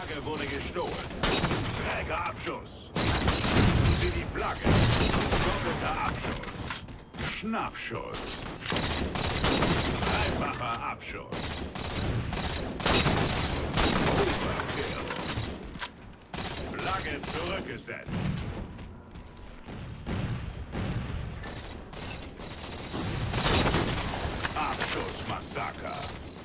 Flagge wurde gestohlen. Trägerabschuss. Sie die Flagge. Doppelter Abschuss. Schnappschuss. Dreifacher Abschuss. Overkill. Flagge zurückgesetzt. Abschussmassaker.